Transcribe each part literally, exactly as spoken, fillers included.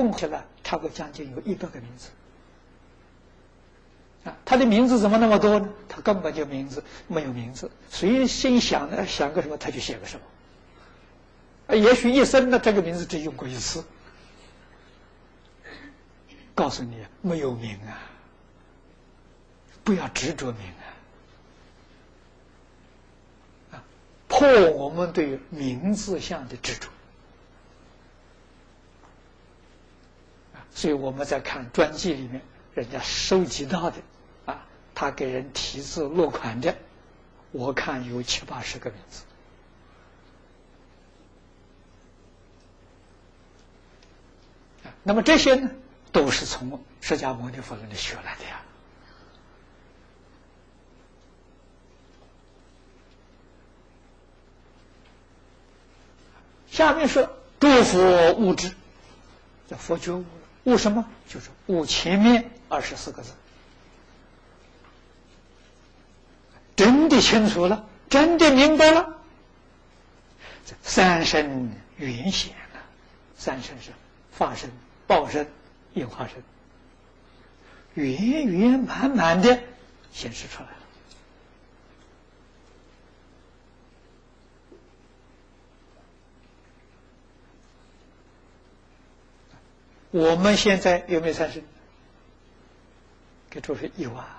共起来差不多将近有一百个名字。啊，他的名字怎么那么多呢？他根本就名字没有名字，随心想的想个什么他就写个什么。啊，也许一生呢这个名字只用过一次。告诉你，没有名啊，不要执着名啊，啊，破我们对名字相的执着。啊，所以我们在看传记里面，人家收集到的。他给人题字落款的，我看有七八十个名字。那么这些呢，都是从释迦牟尼佛那里学来的呀。下面说诸佛悟知，叫佛觉悟，悟什么？就是悟前面二十四个字。真的清楚了，真的明白了。三身圆显了，三身是法身、报身、应化身，圆圆满满的显示出来了。我们现在有没有三身？给诸位有啊。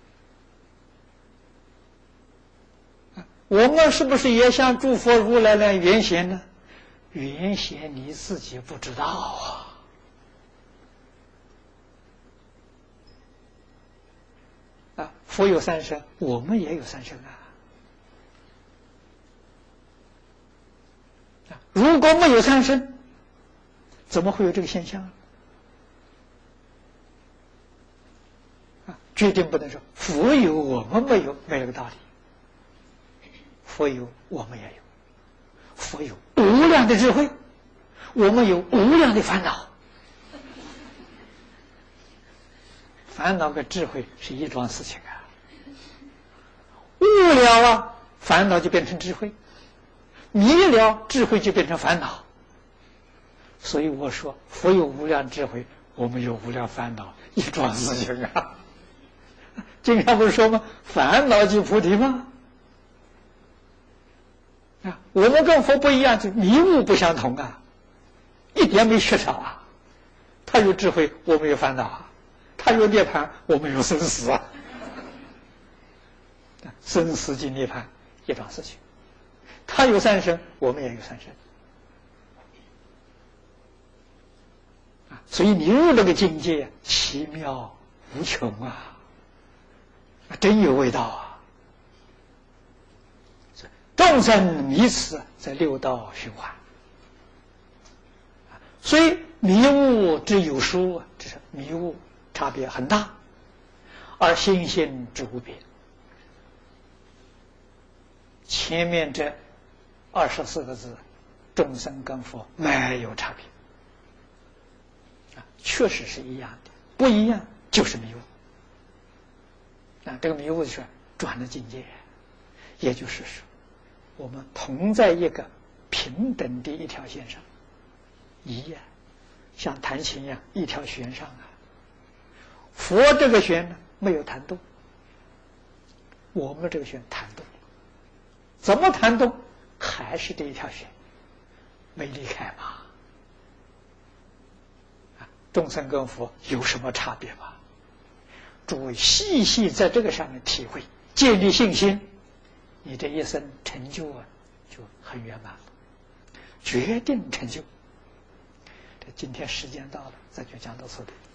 我们是不是也像诸佛如来那圆显呢？圆显你自己不知道啊！啊，佛有三身，我们也有三身啊！啊，如果没有三身，怎么会有这个现象？啊，决定不能说佛有我们没有，没有个道理。佛有，我们也有。佛有无量的智慧，我们有无量的烦恼。烦恼跟智慧是一桩事情啊。悟了啊，烦恼就变成智慧；迷了，智慧就变成烦恼。所以我说，佛有无量智慧，我们有无量烦恼，一桩事情啊。经常不是说吗？烦恼即菩提吗？啊，我们跟佛不一样，就迷悟不相同啊，一点没缺少啊。他有智慧，我们有烦恼啊；他有涅槃，我们有生死啊。生死即涅槃，一桩事情。他有三身，我们也有三身。啊，所以你入那个境界，奇妙无穷啊，真有味道啊。众生迷此，在六道循环，所以迷悟之有殊，这是迷悟差别很大，而心性之无别。前面这二十四个字，众生跟佛没有差别，啊，确实是一样的，不一样就是迷悟。啊，这个迷悟是转了境界，也就是说。我们同在一个平等的一条线上，一样，像弹琴一样，一条弦上啊。佛这个弦呢没有弹动，我们这个弦弹动，怎么弹动？还是这一条弦，没离开嘛。啊，众生跟佛有什么差别吗？诸位细细在这个上面体会，建立信心。你这一生成就啊，就很圆满了，决定成就。这今天时间到了，咱就讲到此地。